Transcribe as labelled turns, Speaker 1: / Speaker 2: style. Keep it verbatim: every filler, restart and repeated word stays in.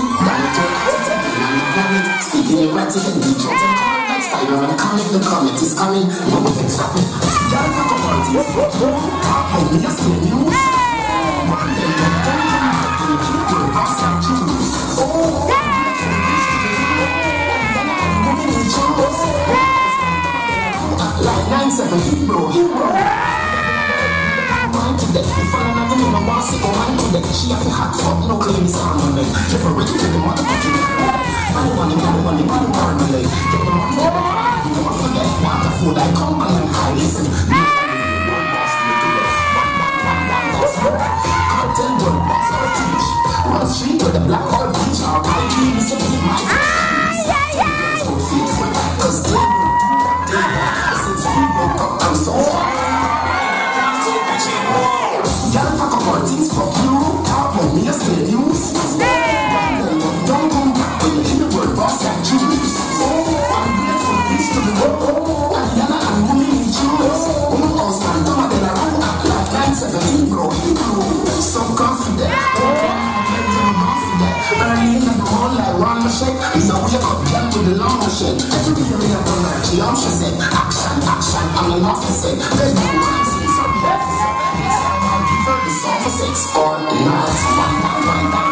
Speaker 1: Speaking erratic and deep throat and common like spider and comic, the comment is coming. No effects rapping. Y'all talk about this. Talk on me, I say news. One day, don't come back to the keep your boss and choose. Oh, like nine seven hero, hero. Mind to death, if I don't have a name, I want to go mind to death. She have to hot fuck, no claim is on my leg. If I ready for the motherfucking money, money, money, money, money, money, get the money, get the money. You don't forget what the food I come and I listen. One boss, one boss, cartel, one boss, or teach. One street with the black or beach, or I keep to keep my face. Cause they will do what they want. Since we woke up, I'm so y'all talk about things, fuck you. Talk about me, I say news. Don't come back when you hear the word boss and choose. Oh, I'm grateful, peace to the world. And Yana and women in choose. Woman house man, come on, then I run up like nine seven Hebrew, Hebrew. So confident. Early in the morning, like one machine. We know we got them with the long machine. Every day we have done that, she also said, action, action, I'm an officer. There's no reason, so the officer. Next time I'll give her the sofa six or nine. One, one, one, one.